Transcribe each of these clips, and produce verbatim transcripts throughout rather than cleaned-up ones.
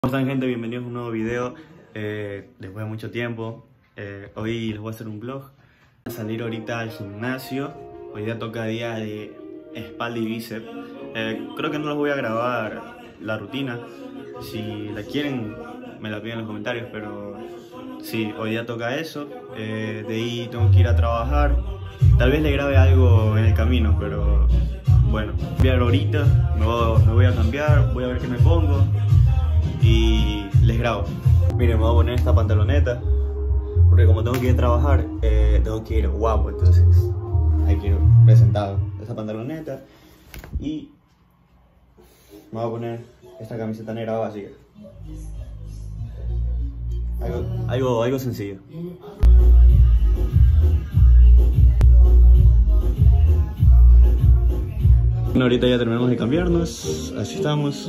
¿Cómo están, gente? Bienvenidos a un nuevo video eh, después de mucho tiempo. eh, Hoy les voy a hacer un vlog. Voy a salir ahorita al gimnasio. Hoy día toca día de espalda y bíceps. eh, Creo que no les voy a grabar la rutina. Si la quieren me la piden en los comentarios, pero sí, hoy día toca eso. eh, De ahí tengo que ir a trabajar. Tal vez le grabe algo en el camino, pero bueno, voy a cambiar ahorita. Me voy, me voy a cambiar, voy a ver qué me pongo y les grabo. Miren, me voy a poner esta pantaloneta porque como tengo que ir a trabajar, eh, tengo que ir guapo, entonces hay que ir presentado. Esta pantaloneta y me voy a poner esta camiseta negra básica. Algo, algo, algo sencillo. Bueno, ahorita ya terminamos de cambiarnos, así estamos.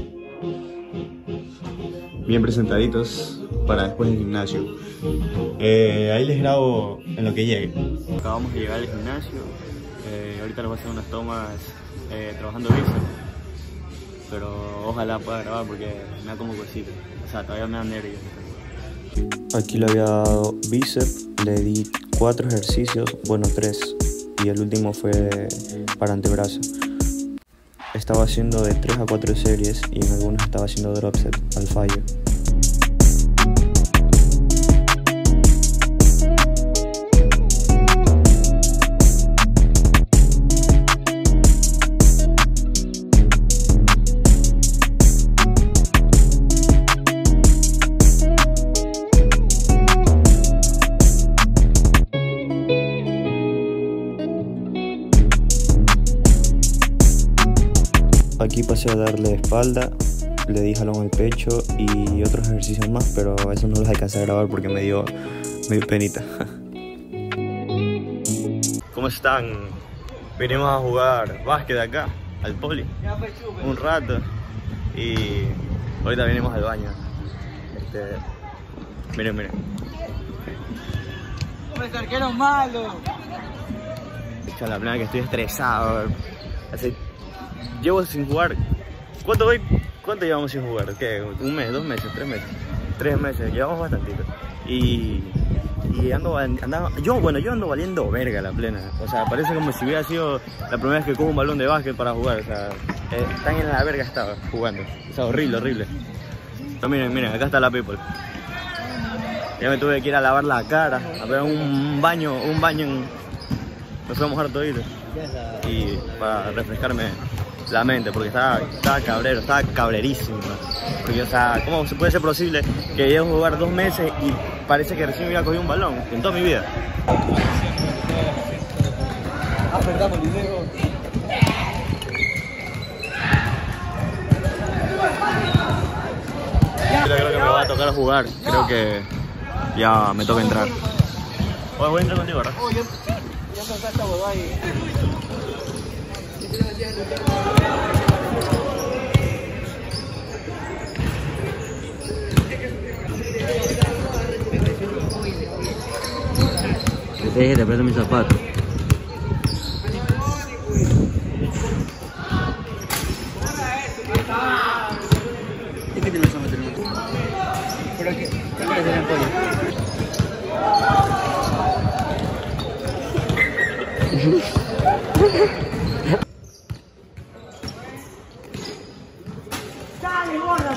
Bien presentaditos para después del gimnasio. eh, Ahí les grabo en lo que llegue. Acabamos de llegar al gimnasio. eh, Ahorita les voy a hacer unas tomas eh, trabajando bíceps, pero ojalá pueda grabar porque me da como cosita. O sea, todavía me da nervios. Aquí le había dado bíceps, le di cuatro ejercicios, bueno tres, y el último fue para antebrazo. Estaba haciendo de tres a cuatro series y en algunos estaba haciendo drop set al fallo. Aquí pasé a darle espalda, le di jalón al pecho y otros ejercicios más, pero eso no los alcancé a grabar porque me dio, me dio penita. ¿Cómo están? Vinimos a jugar básquet acá, al poli, un rato, y ahorita venimos al baño. Este, miren, miren. ¡Pues arquero malo! Echa la plena que estoy estresado. Así, llevo sin jugar. ¿Cuánto voy? ¿Cuánto llevamos sin jugar? ¿Qué? ¿Un mes? ¿Dos meses? ¿Tres meses? Tres meses, llevamos bastantito. Y, y ando, andaba, yo, bueno, yo ando valiendo verga la plena. O sea, parece como si hubiera sido la primera vez que cojo un balón de básquet para jugar. O sea, eh, tan en la verga estaba jugando. O sea, horrible, horrible. Pero miren, miren, acá está la people. Ya me tuve que ir a lavar la cara, a pegar un baño, un baño en... Me fui a mojar todito. Y para refrescarme la mente, porque estaba, estaba cabrero, estaba cabrerísimo. Porque, o sea, ¿cómo se puede ser posible que llegue a jugar dos meses y parece que recién hubiera cogido un balón en toda mi vida? Apretamos el video. Creo, creo que me va a tocar jugar, creo que ya me toca entrar. Oye, voy a entrar contigo, ¿verdad? Oye, ya me esta huevada ahí. Te dije, te presto mis zapatos. ¿Es que te lo vas a meter en el tubo? Por aquí, ¿qué le hacen en pollo? ¡Dale, gorda!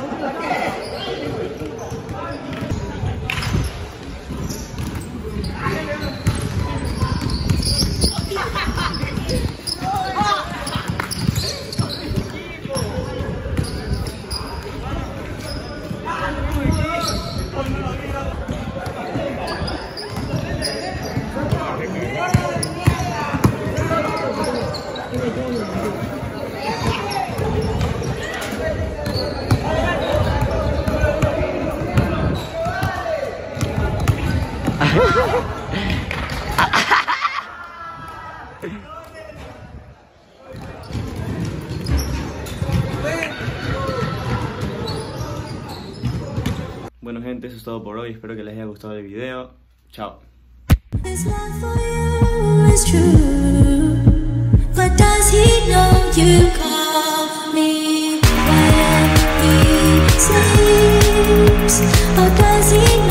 Bueno, gente, eso es todo por hoy. Espero que les haya gustado el video. Chao. His love for you is true, but does he know you call me? Why am we sleeping? or does he